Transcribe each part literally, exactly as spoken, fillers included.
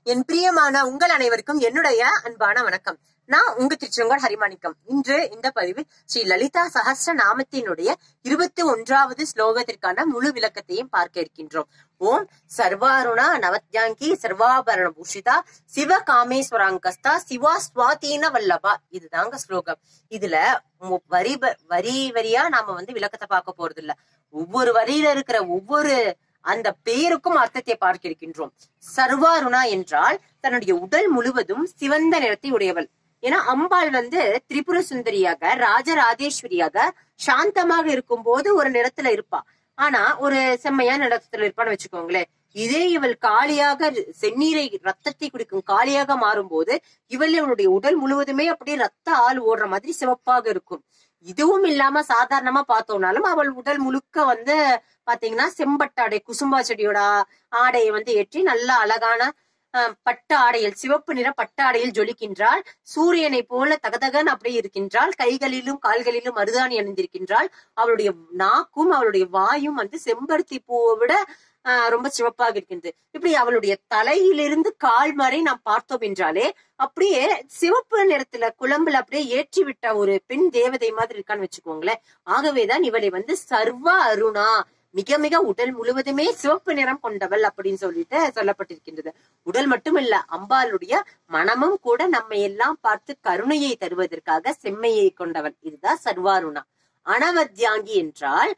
என் பிரியமான உங்கள் அனைவருக்கும் என்னுடைய அன்பான வணக்கம். நான் உங்க திருச்செங்கோடு ஹரிமாணிக்கம். இன்று இந்த பதிவில் ஸ்ரீ லலிதா சஹஸ்ர நாமத்தினுடைய இருபத்தி ஒன்றாவது ஸ்லோகத்திற்கான முழு விளக்கத்தையும் பார்க்க இருக்கின்றோம். ஓம் சர்வாருணா நவத்யாங்கி சர்வாபரண பூஷிதா சிவ காமேஸ்வராங்கஸ்தா சிவா ஸ்வாதீன வல்லபா. இதுதாங்க ஸ்லோகம். இதுல வரி வரி வரியா நாம வந்து விளக்கத்தை பார்க்க போறது இல்ல. ஒவ்வொரு வரியில இருக்கிற ஒவ்வொரு அந்த பெயருக்கும் அர்த்தத்தை பார்க்க இருக்கின்றோம். சர்வாருணா என்றால் தன்னுடைய உடல் முழுவதும் சிவந்த நிறத்தை உடையவள். ஏன்னா அம்பாள் வந்து திரிபுர சுந்தரியாக ராஜராஜேஸ்வரியாக சாந்தமாக இருக்கும் போது ஒரு நிறத்துல இருப்பா. ஆனா ஒரு செம்மையான நிறத்துல இருப்பான்னு வச்சுக்கோங்களேன். இதே இவள் காளியாக செந்நீரை ரத்தத்தை குடிக்கும் காளியாக மாறும் போது இவள் இவளுடைய உடல் முழுவதுமே அப்படியே ரத்த ஆள் ஓடுற மாதிரி சிவப்பாக இருக்கும். இதுவும் இல்லாம சாதாரணமா பார்த்தோம்னாலும் அவள் உடல் முழுக்க வந்து பாத்தீங்கன்னா செம்பட்டாடை குசும்பா செடியோட ஆடையை வந்து ஏற்றி நல்ல அழகான அஹ் பட்டு ஆடையில் சிவப்பு நிற பட்டு ஆடையில் ஜொலிக்கின்றாள். சூரியனை போல தகதகன் அப்படியே இருக்கின்றாள். கைகளிலும் கால்களிலும் மருதாணி அணிந்திருக்கின்றாள். அவளுடைய நாக்கும் அவளுடைய வாயும் வந்து செம்பருத்தி பூவை விட ஆஹ் ரொம்ப சிவப்பாக இருக்கின்றது. இப்படி அவளுடைய தலையிலிருந்து கால் வரை நாம் பார்த்தோம் என்றாலே அப்படியே சிவப்பு நிறத்துல குழம்புல அப்படியே ஏற்றி விட்ட ஒரு பெண் தேவதை மாதிரி இருக்கான்னு வச்சுக்கோங்களேன். ஆகவேதான் இவளை வந்து சர்வ அருணா, மிக மிக உடல் முழுவதுமே சிவப்பு நிறம் கொண்டவள் அப்படின்னு சொல்லிட்டு சொல்லப்பட்டிருக்கின்றது. உடல் மட்டும் இல்ல, அம்பாளுடைய மனமும் கூட நம்மை எல்லாம் பார்த்து கருணையை தருவதற்காக செம்மையை கொண்டவள். இதுதான் சர்வாருணா. அனவத்யாங்கி என்றால்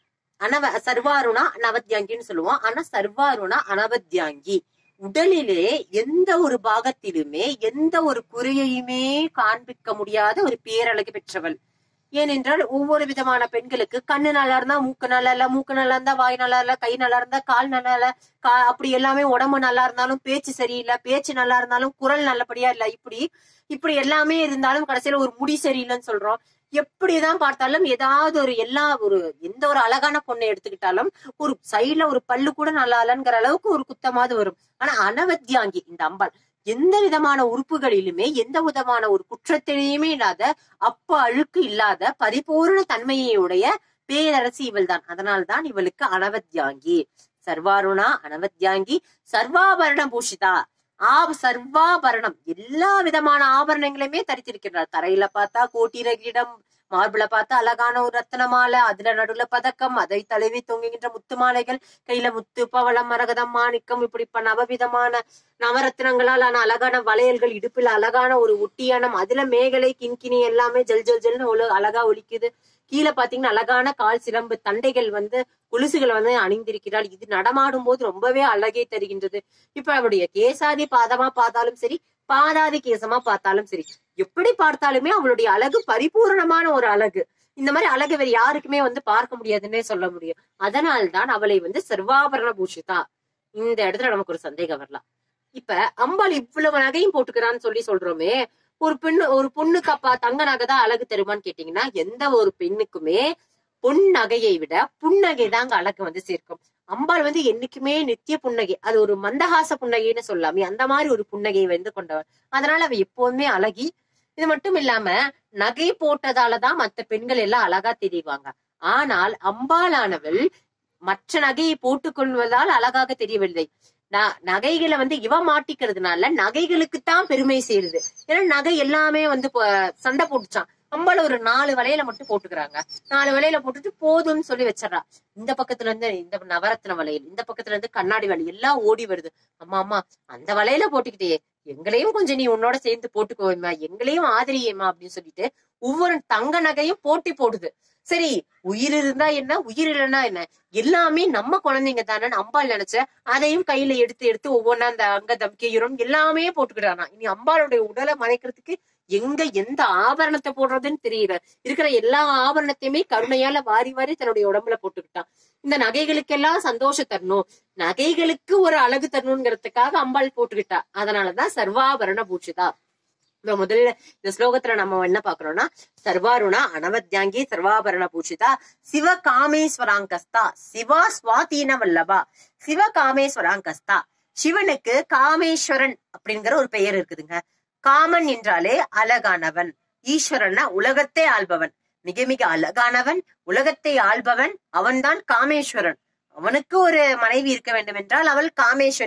அனவ சர்வாருணா அனவத்யாங்கின்னு சொல்லுவோம். ஆனா சர்வாருணா அனவத்யாங்கி உடலிலே எந்த ஒரு பாகத்திலுமே எந்த ஒரு குறையையுமே காண்பிக்க முடியாத ஒரு பேரழகு பெற்றவள். ஏனென்றால் ஒவ்வொரு விதமான பெண்களுக்கு கண்ணு நல்லா இருந்தா மூக்கு நல்லா இல்ல, மூக்கு நல்லா இருந்தா வாய் நல்லா இல்ல, கை நல்லா இருந்தா கால் நல்லா இல்ல, கா அப்படி எல்லாமே உடம்பு நல்லா இருந்தாலும் பேச்சு சரியில்லை, பேச்சு நல்லா இருந்தாலும் குரல் நல்லபடியா இல்ல, இப்படி இப்படி எல்லாமே இருந்தாலும் கடைசியில ஒரு முடி சரியில்லைன்னு சொல்றோம். எப்படிதான் பார்த்தாலும் ஏதாவது ஒரு எல்லா ஒரு எந்த ஒரு அழகான பொண்ணை எடுத்துக்கிட்டாலும் ஒரு சைட்ல ஒரு பல்லு கூட நல்லா இல்லைங்கிற அளவுக்கு ஒரு குத்தமாவது வரும். ஆனா அனவத்யாங்கி இந்த அம்பாள் எந்த விதமான உறுப்புகளிலுமே எந்த விதமான ஒரு குற்றத்திலையுமே இல்லாத அப்ப அழுக்கு இல்லாத பரிபூர்ண தன்மையுடைய பேரரசி இவள் தான். அதனால்தான் இவளுக்கு அனவத்யாங்கி. சர்வாருணா அனவத்யாங்கி சர்வாபரண பூஷிதா. ஆ சர்வாபரணம் எல்லா விதமான ஆபரணங்களையுமே தரித்திருக்கிறார். தரையில பார்த்தா கோட்டிர கிரீடம், மார்பிள பார்த்தா அழகான ஒரு ரத்தன மாலை, அதுல நடுவுல பதக்கம், அதை தழுவி தொங்குகின்ற முத்து மாலைகள், கையில முத்து பவளம் மரகதம் மாணிக்கம், இப்படி நவவிதமான நவரத்னங்களால் ஆன அழகான வளையல்கள், இடுப்புல அழகான ஒரு ஒட்டியானம், அதுல மேகலை கிண்கிணி எல்லாமே ஜல் ஜல் ஜல்னு அழகா ஒலிக்குது. கீழே பாத்தீங்கன்னா அழகான கால் சிலம்பு தண்டைகள் வந்து கொலுசுகளை வந்து அணிந்திருக்கிறாள். இது நடமாடும் போது ரொம்பவே அழகே தருகின்றது. இப்ப அவளுடைய கேசாதி பாதமா பார்த்தாலும் சரி, பாதாதி கேசமா பார்த்தாலும் சரி, எப்படி பார்த்தாலுமே அவளுடைய அழகு பரிபூர்ணமான ஒரு அழகு. இந்த மாதிரி அழகு வேற யாருக்குமே வந்து பார்க்க முடியாதுன்னே சொல்ல முடியும். அதனால்தான் அவளை வந்து சர்வாபரண பூஷிதா. இந்த இடத்துல நமக்கு ஒரு சந்தேகம் வரலாம். இப்ப அம்பாள் இவ்வளவு நகையும் போட்டுக்கிறான்னு சொல்லி சொல்றோமே, ஒரு பெண்ணு ஒரு பொண்ணுக்கு அப்பா தங்க நகை தான் அழகு தருமான்னு கேட்டீங்கன்னா எந்த ஒரு பெண்ணுக்குமே பொன் நகையை விட புன்னகை தாங்க அழகு வந்து சேர்க்கும். அம்பாள் வந்து என்னைக்குமே நித்திய புன்னகை, அது ஒரு மந்தகாச புன்னகைன்னு சொல்லாமே அந்த மாதிரி ஒரு புன்னகையை வந்து கொண்டவள். அதனால அவ எப்போதுமே அழகி. இது மட்டும் இல்லாம நகை போட்டதாலதான் மற்ற பெண்கள் எல்லாம் அழகா தெரிவாங்க. ஆனால் அம்பாளானவள் மற்ற நகையை போட்டுக் கொள்வதால் அழகாக தெரியவில்லை. நகைகளை வந்து இவ மாட்டிக்கிறதுனால நகைகளுக்குத்தான் பெருமை சேருது. ஏன்னா நகை எல்லாமே வந்து சண்டை போட்டுச்சான். அம்பால ஒரு நாலு வளையல மட்டும் போட்டுக்கிறாங்க. நாலு வளையல போட்டுட்டு போதும்னு சொல்லி வச்சிடறா. இந்த பக்கத்துல இருந்து இந்த நவரத்ன வளையல், இந்த பக்கத்துல இருந்து கண்ணாடி வளையல் எல்லாம் ஓடி வருது. அம்மா அம்மா அந்த வளையல போட்டுக்கிட்டே எங்களையும் கொஞ்சம் நீ உன்னோட சேர்ந்து போட்டுக்கோமா, எங்களையும் ஆதரியேமா அப்படின்னு சொல்லிட்டு ஒவ்வொரு தங்க நகையும் போட்டி போடுது. சரி, உயிர் இருந்தா என்ன, உயிர் இல்லைன்னா என்ன, எல்லாமே நம்ம குழந்தைங்க தானே அம்பாள் நினைச்ச அதையும் கையில எடுத்து எடுத்து ஒவ்வொன்னா அந்த அங்க தம்கையுரம் எல்லாமே போட்டுக்கிட்டானா. இனி அம்பாளுடைய உடலை மறைக்கிறதுக்கு எங்க எந்த ஆபரணத்தை போடுறதுன்னு தெரியல. இருக்கிற எல்லா ஆபரணத்தையுமே கருணையால வாரி வாரி தன்னுடைய உடம்புல போட்டுக்கிட்டான். இந்த நகைகளுக்கெல்லாம் சந்தோஷம் தரணும், நகைகளுக்கு ஒரு அழகு தரணுங்கிறதுக்காக அம்பாள் போட்டுக்கிட்டா. அதனாலதான் சர்வாபரண பூஷிதா. இப்ப முதல்ல இந்த ஸ்லோகத்துல நம்ம என்ன பாக்குறோம்னா, சர்வாருணா அனவத்யாங்கி சர்வாபரண பூஷிதா சிவ காமேஸ்வராங்கஸ்தா சிவா ஸ்வாதீன வல்லபா. சிவ காமேஸ்வராங்கஸ்தா, சிவனுக்கு காமேஸ்வரன் அப்படிங்கிற ஒரு பெயர் இருக்குதுங்க. காமன் என்றாலே அழகானவன், ஈஸ்வரன்னா உலகத்தை ஆள்பவன், மிக மிக அழகானவன், உலகத்தை ஆள்பவன், அவன்தான் காமேஸ்வரன். அவனுக்கு ஒரு மனைவி இருக்க வேண்டும் என்றால் அவள் காமேஸ்வரி.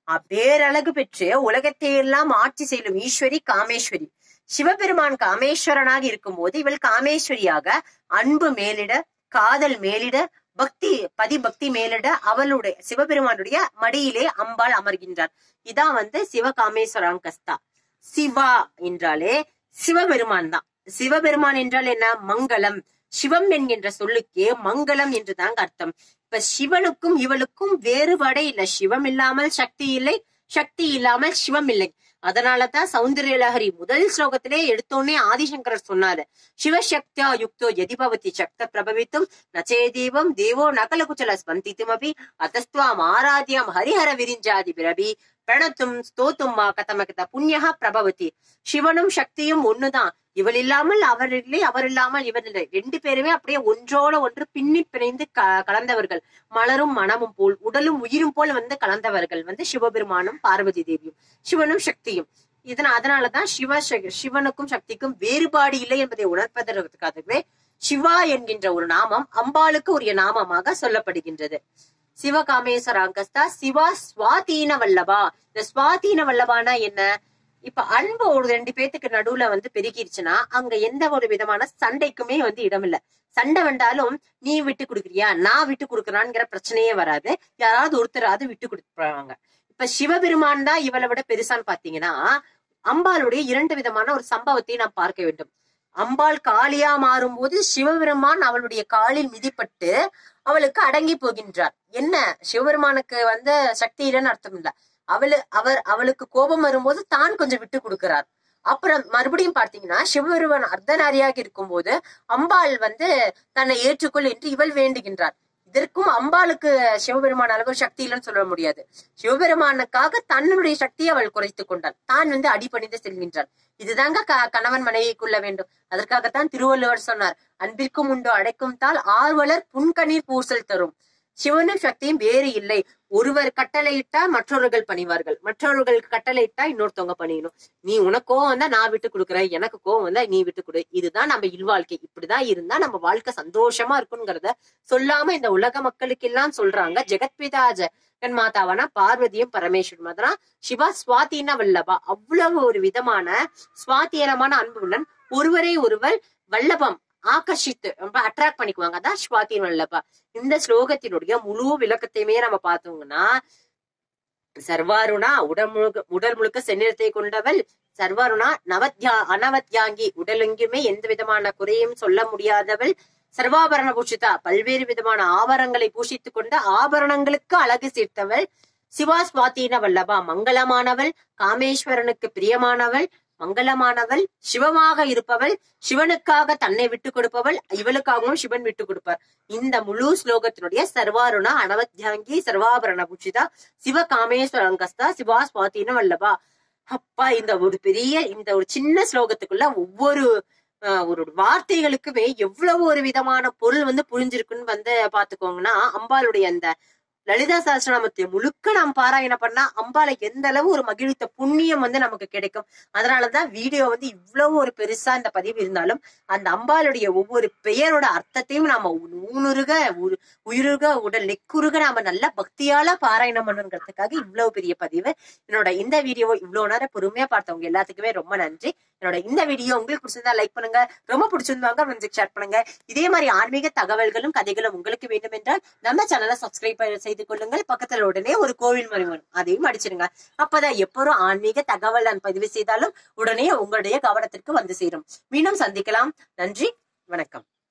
பேரழகு பெற்று உலகத்தை எல்லாம் ஆட்சி செய்யும் ஈஸ்வரி காமேஸ்வரி. சிவபெருமான் காமேஸ்வரனாக இருக்கும் போது இவள் காமேஸ்வரியாக அன்பு மேலிட, காதல் மேலிட, பக்தி பதிபக்தி மேலிட அவளுடைய சிவபெருமானுடைய மடியிலே அம்பாள் அமர்கின்றார். இதான் வந்து சிவகாமேஸ்வராங்கஸ்தா. சிவா என்றாலே சிவபெருமான் தான். சிவபெருமான் என்றால் என்ன? மங்களம். சிவம் என்கின்ற சொல்லுக்கே மங்களம் என்றுதாங்க அர்த்தம். இப்ப சிவனுக்கும் இவளுக்கும் வேறுபாடே இல்லை. சிவம் இல்லாமல் சக்தி இல்லை, சக்தி இல்லாமல் சிவம் இல்லை. அதனாலதான் சௌந்தர்யலஹரி முதல் ஸ்லோகத்திலே எடுத்தோன்னே ஆதிசங்கரர் சொன்னாரு, சிவசக்தியா யுக்தோ யதிபவதி சக்த பிரபவித்தும் நச்சே தீபம் தேவோ நகலகுச்சல ஸ்பந்தித்துமபி அத்தஸ்துவாம் ஆராத்யம் ஹரிஹர விரிஞ்சாதி பிரபி பிரணத்தும் ஸ்தோத்தும் மா கதமகத புண்ணியா பிரபவதி. சிவனும் சக்தியும் ஒண்ணுதான். இவள் இல்லாமல் அவர் இல்லை, அவர் இல்லாமல் இவன் இல்லை. ரெண்டு பேருமே அப்படியே ஒன்றோட ஒன்று பின்னி பிணைந்து க கலந்தவர்கள். மலரும் மனமும் போல் உடலும் உயிரும் போல் வந்து கலந்தவர்கள் வந்து சிவபெருமானும் பார்வதி தேவியும், சிவனும் சக்தியும். இதன அதனாலதான் சிவ சிவனுக்கும் சக்திக்கும் வேறுபாடு இல்லை என்பதை உணர்ப்பதற்காகவே சிவா என்கின்ற ஒரு நாமம் அம்பாளுக்கு உரிய நாமமாக சொல்லப்படுகின்றது. சிவகாமேஸ்வராங்கஸ்தா சிவா சுவாதீன வல்லபா. இந்த சுவாதீன வல்லபானா என்ன? இப்ப அன்பு ஒரு ரெண்டு பேத்துக்கு நடுவுல வந்து பெருகிருச்சுன்னா அங்க எந்த ஒரு விதமான சண்டைக்குமே வந்து இடம் இல்ல. சண்டை வந்தாலும் நீ விட்டு கொடுக்குறியா நான் விட்டு கொடுக்குறான்ங்கிற பிரச்சனையே வராது. யாராவது ஒருத்தராவது விட்டு கொடுப்பாங்க. இப்ப சிவபெருமான் தான் இவளை விட பெருசான்னு பாத்தீங்கன்னா அம்பாளுடைய இரண்டு விதமான ஒரு சம்பவத்தை நாம் பார்க்க வேண்டும். அம்பாள் காளியா மாறும் போது சிவபெருமான் அவளுடைய காலில் மிதிப்பட்டு அவளுக்கு அடங்கி போகின்றார். என்ன, சிவபெருமானுக்கு வந்து சக்தி இல்லைன்னு அர்த்தம் இல்ல. அவளு அவர் அவளுக்கு கோபம் வரும்போது தான் கொஞ்சம் விட்டு கொடுக்கிறார். அப்புறம் மறுபடியும் பார்த்தீங்கன்னா சிவபெருமான் அர்த்தநாரியாக இருக்கும் போது அம்பாள் வந்து தன்னை ஏற்றுக்கொள் என்று இவள் வேண்டுகின்றார். இதற்கும் அம்பாளுக்கு சிவபெருமான அளவு சக்தி இல்லைன்னு சொல்ல முடியாது. சிவபெருமானுக்காக தன்னுடைய சக்தியை அவள் குறைத்து கொண்டாள். தான் வந்து அடிபணிந்து செல்கின்றாள். இதுதாங்க க கணவன் மனைவிக்குள்ள வேண்டும். அதற்காகத்தான் திருவள்ளுவர் சொன்னார், அன்பிற்கும் உண்டோ அடைக்கும் தாள் ஆர்வலர் புன்கணீர் பூசல் தரும். சிவனும் சக்தியும் வேறு இல்லை. ஒருவர் கட்டளையிட்டா மற்றவர்கள் பணிவார்கள், மற்றவர்கள் கட்டளையிட்டா இன்னொருத்தவங்க பணியணும். நீ உனக்கு கோவம் வந்தா நான் விட்டு கொடுக்குறேன், எனக்கு கோவம் வந்தா நீ விட்டு கொடு. இதுதான் நம்ம இல்வாழ்க்கை. இப்படிதான் இருந்தா நம்ம வாழ்க்கை சந்தோஷமா இருக்குங்கிறத சொல்லாம இந்த உலக மக்களுக்கு எல்லாம் சொல்றாங்க. ஜெகத்பிதா ஜெகன் மாதாவானா பார்வதியும் பரமேஸ்வரன் மாதனா சிவா சுவாதீன வல்லபா. அவ்வளவு ஒரு விதமான சுவாதீனமான அன்புடன் ஒருவரை ஒருவர் வல்லபம் ஆகர்ஷித்து ரொம்ப அட்ராக்ட் பண்ணிக்குவாங்க. அதான் ஸ்வாதீன வல்லபா. இந்த ஸ்லோகத்தினுடைய முழு விளக்கத்தையுமே நம்ம பார்த்தோம்னா, சர்வாருணா உடல் முழுக்க உடல் முழுக்க செந்நிறத்தை கொண்டவள். சர்வாருணா நவத்யா அனவத்யாங்கி உடலெங்குமே எந்த விதமான குறையும் சொல்ல முடியாதவள். சர்வாபரண பூஷிதா பல்வேறு விதமான ஆபரணங்களை பூஷித்துக் கொண்ட ஆபரணங்களுக்கு அழகு சேர்த்தவள். சிவா சுவாதீன வல்லபா மங்களமானவள், காமேஸ்வரனுக்கு பிரியமானவள், மங்களமானவள், சிவமாக இருப்பவள், சிவனுக்காக தன்னை விட்டு கொடுப்பவள், இவளுக்காகவும் சிவன் விட்டு கொடுப்பார். இந்த முழு ஸ்லோகத்தினுடைய சர்வாருணா அனவத்யாங்கி சர்வாபரண பூஷிதா சிவ காமேஸ்வரங்கஸ்தா சிவா சுவாதீன வல்லபா. அப்பா, இந்த ஒரு பெரிய இந்த ஒரு சின்ன ஸ்லோகத்துக்குள்ள ஒவ்வொரு ஆஹ் ஒரு வார்த்தைகளுக்குமே எவ்வளவு ஒரு விதமான பொருள் வந்து புரிஞ்சிருக்குன்னு வந்து பாத்துக்கோங்கன்னா, அம்பாளுடைய அந்த லலிதா சஹஸ்ரநாமத்தை முழுக்க நாம் பாராயணம் பண்ணா அம்பாளை எந்த அளவு ஒரு மகிழ்த்த புண்ணியம் வந்து நமக்கு கிடைக்கும். அதனாலதான் வீடியோ வந்து இவ்வளவு ஒரு பெருசா இந்த பதிவு இருந்தாலும் அந்த அம்பாளுடைய ஒவ்வொரு பெயரோட அர்த்தத்தையும் நாம ஊனுருக உயிருக உடல் நெக்குருக நாம நல்ல பக்தியால பாராயணம் பண்ணுங்கிறதுக்காக இவ்வளவு பெரிய பதிவு. என்னோட இந்த வீடியோவை இவ்வளவு நேரம் பொறுமையா பார்த்தவங்க எல்லாத்துக்குமே ரொம்ப நன்றி. என்னோட இந்த வீடியோ உங்களுக்கு பிடிச்சிருந்தா லைக் பண்ணுங்க, ரொம்ப பிடிச்சிருந்தாங்க ஃப்ரெண்ட்ஸுக்கு ஷேர் பண்ணுங்க. இதே மாதிரி ஆன்மீக தகவல்களும் கதைகளும் உங்களுக்கு வேண்டும் என்றால் நம்ம சேனலை சப்ஸ்கிரைப் செய்து கொள்ளுங்கள். பக்கத்துல உடனே ஒரு கோவில் மணி வரும், அதையும் அடிச்சிருங்க. அப்பதான் எப்போதும் ஆன்மீக தகவல் நான் பதிவு செய்தாலும் உடனே உங்களுடைய கவனத்திற்கு வந்து சேரும். மீண்டும் சந்திக்கலாம். நன்றி, வணக்கம்.